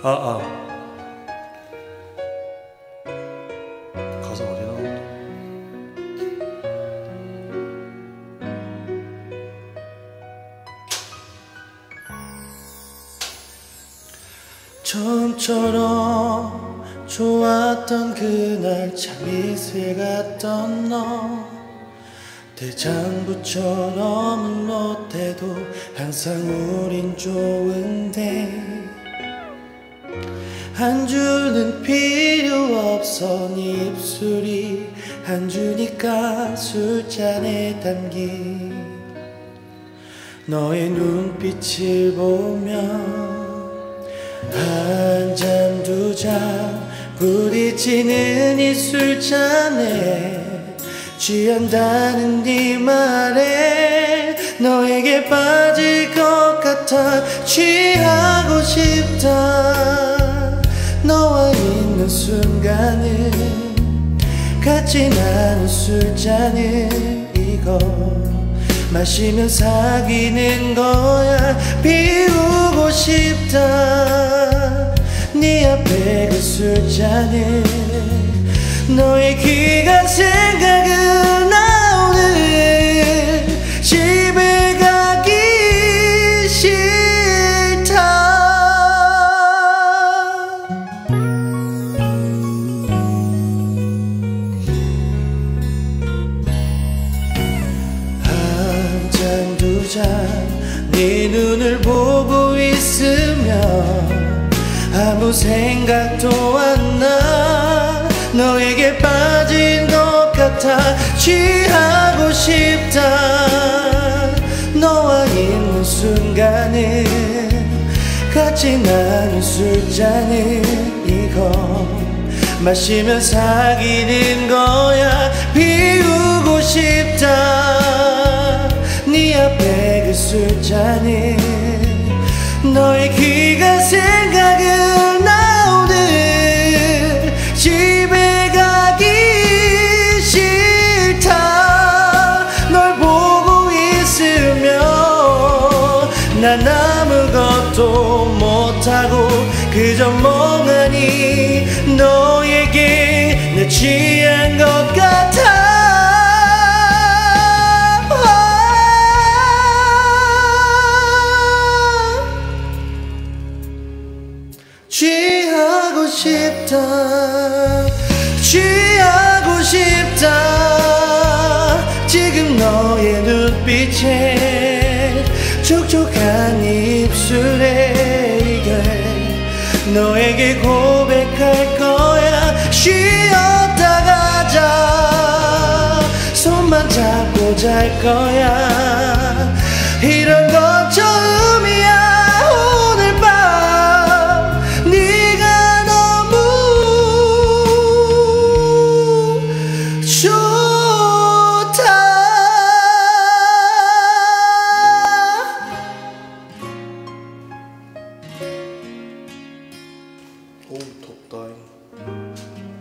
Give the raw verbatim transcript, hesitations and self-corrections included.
아, 아. 가사 어디 나온다. 처음처럼 좋았던 그날 참 이슬 같던 너, 대장부처럼은 못해도 항상 우린 좋은데 한 주는 필요 없어. 네 입술이 한 주니까 술잔에 담긴 너의 눈빛을 보면 한 잔 두 잔 부딪히는 이 술잔에 취한다는 네 말에 너에게 빠질 것 같아. 취하고 싶다. 너와 있는 순간은 같이 나눈 술잔을 이거 마시면 사귀는 거야. 비우고 싶다. 네 앞에 그 술잔을 너의 귀가 생각은 나 오늘 집에 가기 싫다. 한 잔 두 잔 네 눈을 보고 있으면 아무 생각도 안 나. 너에게 빠진 것 같아. 취하고 싶다. 너와 있는 순간을 같이 나눈 술잔을 이거 마시면 사귀는 거야. 비우고 싶다. 네 앞에 그 술잔을 너의 귀가 생각은 나 오늘 집에 가기 싫다. 널 보고 있으면 난 아무것도 못하고 그저 멍하니 너에게 내 취한 것 같아. 취하고 싶다. 취하고 싶다. 지금 너의 눈빛에 촉촉한 입술에 이게 너에게 고백할 거야. 쉬었다 가자. 손만 잡고 잘 거야. 이런 건 처음이야. 오늘 밤 네가 너무 좋다. 오 덥다.